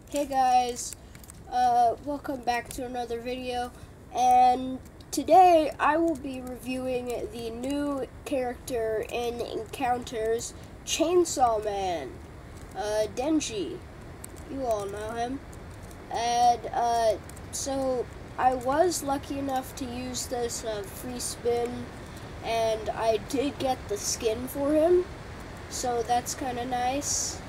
Hey guys, welcome back to another video, and today I will be reviewing the new character in Encounters, Chainsaw Man, Denji. You all know him. And, so I was lucky enough to use this free spin, and I did get the skin for him, so that's kind of nice.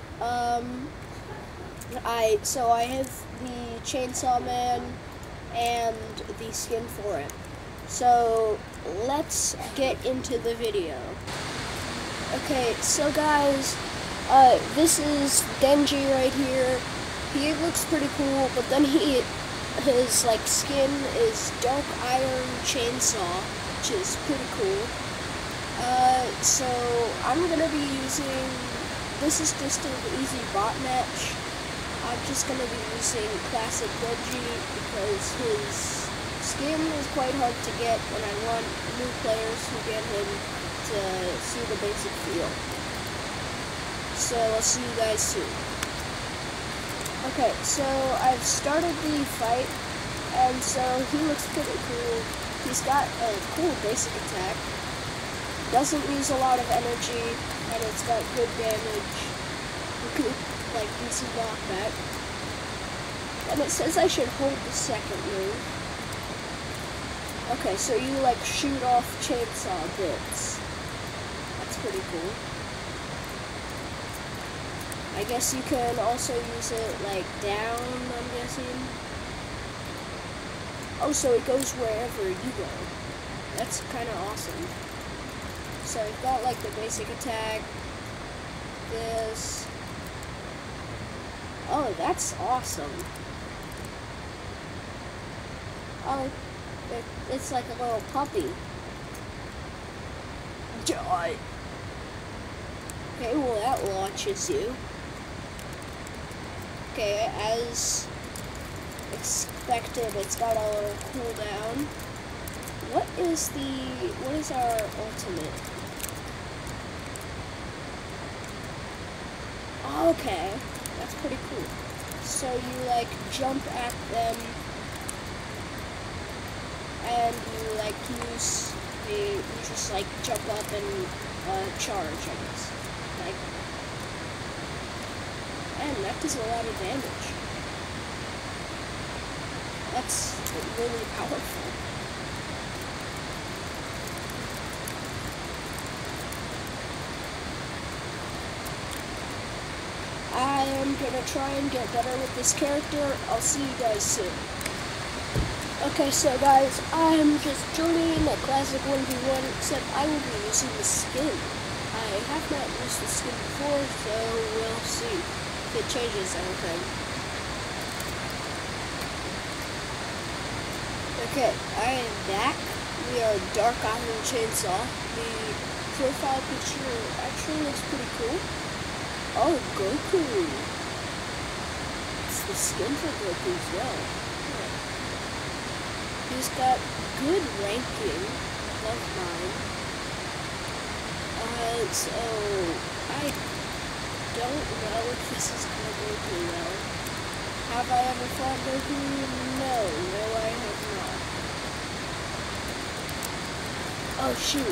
I have the Chainsaw Man and the skin for it. So let's get into the video. Okay, so guys, this is Denji right here. He looks pretty cool, but then his like skin is dark iron chainsaw, which is pretty cool. So I'm gonna be using, this is just an easy bot match. I'm just going to be using Classic Denji because his skin is quite hard to get, and I want new players who get him to see the basic feel. So I'll see you guys soon. Okay, so I've started the fight, and so he looks pretty cool. He's got a cool basic attack. Doesn't use a lot of energy, and it's got good damage. Good, like, decent knockback. And it says I should hold the second move. Okay, so you like shoot off chainsaw bits. That's pretty cool. I guess you can also use it like down, I'm guessing. Oh, so it goes wherever you go. That's kind of awesome. So you've got like the basic attack, this. Oh, that's awesome. Oh, it's like a little puppy. Die. Okay, well that launches you. Okay, as expected, it's got a little cooldown. What is our ultimate? Okay, that's pretty cool. So you like jump at them, and you like you just like jump up and charge, I guess. Like, and that does a lot of damage. That's really powerful. I am gonna try and get better with this character. I'll see you guys soon. Okay, so guys, I'm just joining a classic 1v1, except I will be using the skin. I have not used the skin before, so we'll see if it changes anything. Okay, I am back. We are Dark Iron Chainsaw. The profile picture actually looks pretty cool. Oh, Goku. It's the skin for Goku as well. He's got good ranking, above mine. So I don't know if this is gonna go too well. Have I ever fought Goku? No, I have not. Oh shoot.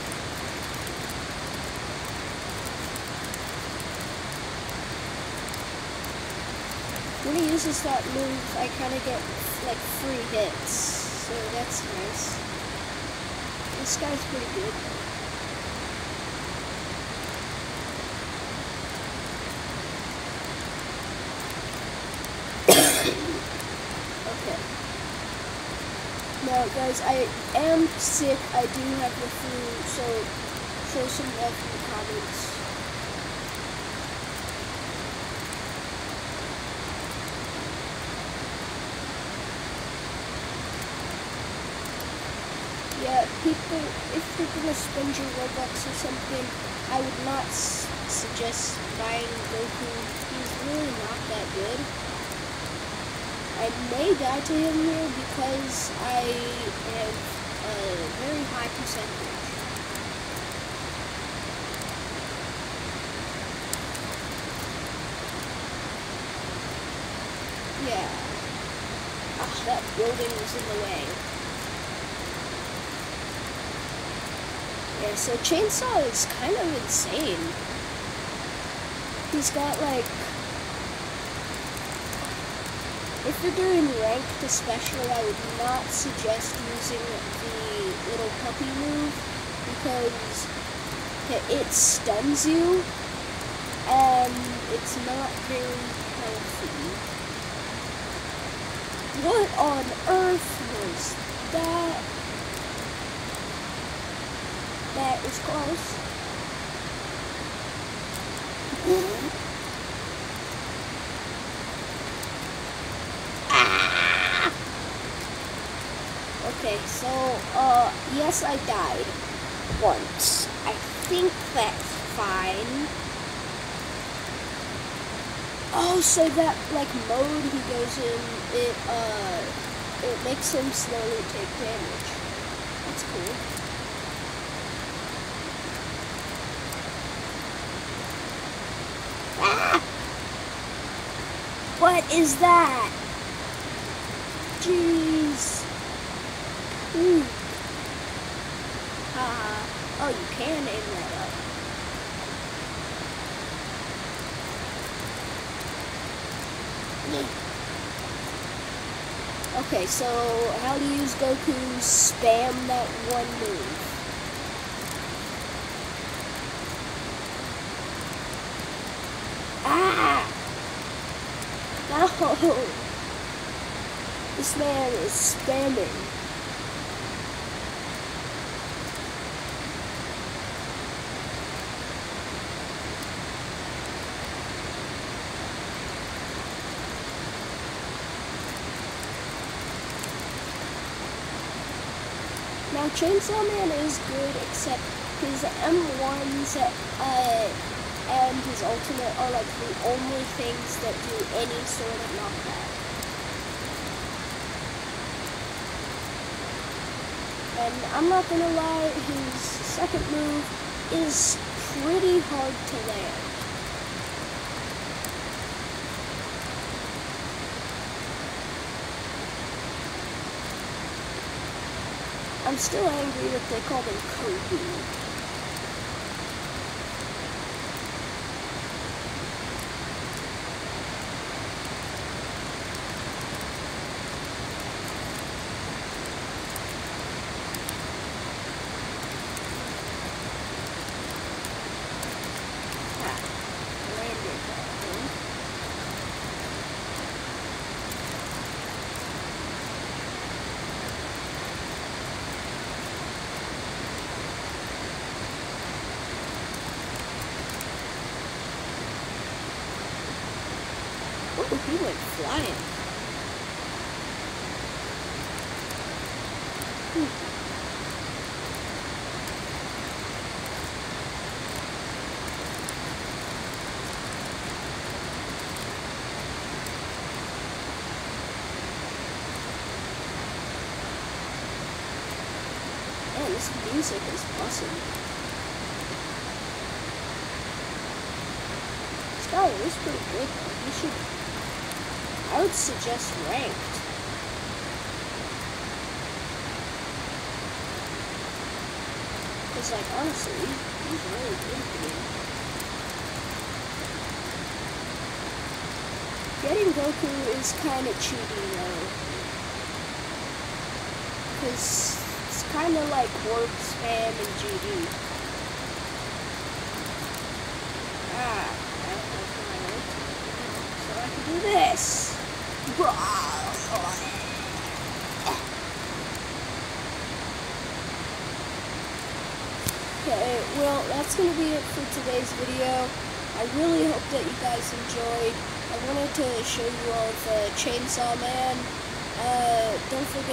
When he uses that move, I kind of get like free hits, so that's nice. This guy's pretty good. Okay. Now, guys, I am sick. I do have the flu, so show some love in the comments. Yeah, people, if you're gonna spend your Robux or something, I would not suggest buying Goku. He's really not that good. I may die to him here because I have a very high percentage. Yeah. Ah, that building was in the way. Yeah, so Chainsaw is kind of insane. He's got like, if you're doing ranked especially, I would not suggest using the little puppy move because it stuns you and it's not very healthy. What on earth was that? That was close. Okay, so, yes, I died once. I think that's fine. Oh, so that, like, mode he goes in, it makes him slowly take damage. That's cool. Ah! What is that? Jeez. Ooh. Haha. Oh, you can aim that up. Okay, so how to use Goku? Spam that one move. Ah! No! This man is spamming. Now, Chainsaw Man is good, except his M1s and his ultimate are like the only things that do any sort of knockback. And I'm not gonna lie, his second move is pretty hard to land. I'm still angry that they called him Kobe. Oh, he went flying. Man, this music is awesome. This guy is pretty good though. You should, I would suggest ranked. Because, like, honestly, he's really good here. Getting Goku is kind of cheaty though. Because it's kind of like warp spam and GD. Ah, I don't know if I like it. So I can do this. Okay, well, that's going to be it for today's video. I really hope that you guys enjoyed. I wanted to show you all the Chainsaw Man. Don't forget